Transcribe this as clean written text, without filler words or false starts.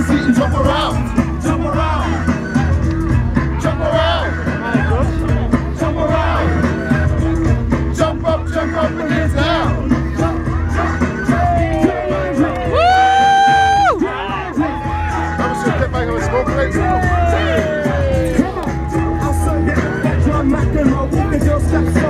your feet and jump around. Jump around. Jump around. Jump around. Jump up and get down. Woo! I'm just gonna get back on the smoke plate. Come on. I'll serve you that drum, rock and roll with the girls.